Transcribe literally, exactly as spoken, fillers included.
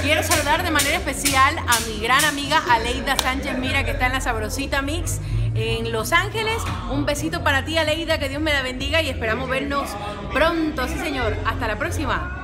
quiero saludar de manera especial a mi gran amiga Aleida Sánchez Mira, que está en la Sabrosita Mix en Los Ángeles. Un besito para ti, Aleida, que Dios me la bendiga y esperamos vernos pronto, sí señor. Hasta la próxima.